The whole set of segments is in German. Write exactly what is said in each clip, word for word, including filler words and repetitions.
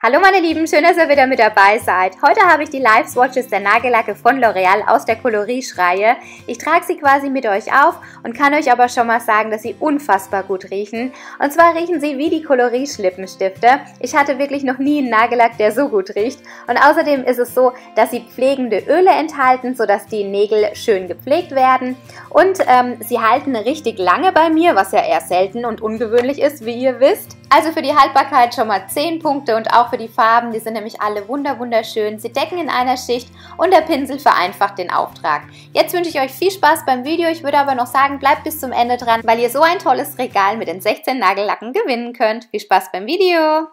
Hallo meine Lieben, schön, dass ihr wieder mit dabei seid. Heute habe ich die Live Swatches der Nagellacke von L'Oreal aus der Coloris-Reihe. Ich trage sie quasi mit euch auf und kann euch aber schon mal sagen, dass sie unfassbar gut riechen. Und zwar riechen sie wie die Coloris-Schlippenstifte. Ich hatte wirklich noch nie einen Nagellack, der so gut riecht. Und außerdem ist es so, dass sie pflegende Öle enthalten, sodass die Nägel schön gepflegt werden. Und ähm, sie halten richtig lange bei mir, was ja eher selten und ungewöhnlich ist, wie ihr wisst. Also für die Haltbarkeit schon mal zehn Punkte und auch für die Farben, die sind nämlich alle wunder wunderschön. Sie decken in einer Schicht und der Pinsel vereinfacht den Auftrag. Jetzt wünsche ich euch viel Spaß beim Video. Ich würde aber noch sagen, bleibt bis zum Ende dran, weil ihr so ein tolles Regal mit den sechzehn Nagellacken gewinnen könnt. Viel Spaß beim Video!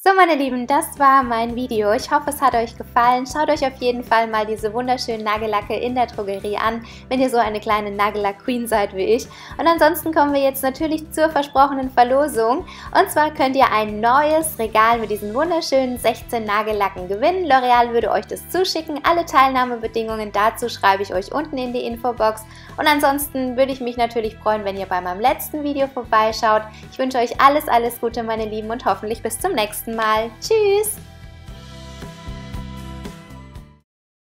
So meine Lieben, das war mein Video. Ich hoffe, es hat euch gefallen. Schaut euch auf jeden Fall mal diese wunderschönen Nagellacke in der Drogerie an, wenn ihr so eine kleine Nagellack-Queen seid wie ich. Und ansonsten kommen wir jetzt natürlich zur versprochenen Verlosung. Und zwar könnt ihr ein neues Regal mit diesen wunderschönen sechzehn Nagellacken gewinnen. L'Oreal würde euch das zuschicken. Alle Teilnahmebedingungen dazu schreibe ich euch unten in die Infobox. Und ansonsten würde ich mich natürlich freuen, wenn ihr bei meinem letzten Video vorbeischaut. Ich wünsche euch alles, alles Gute, meine Lieben, und hoffentlich bis zum nächsten Mal. Tschüss!